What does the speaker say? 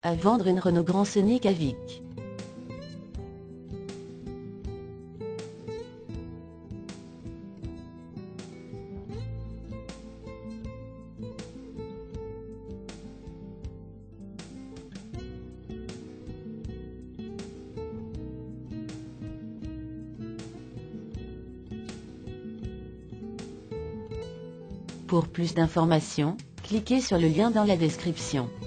À vendre une Renault Grand Scénic à Vic. Pour plus d'informations, cliquez sur le lien dans la description.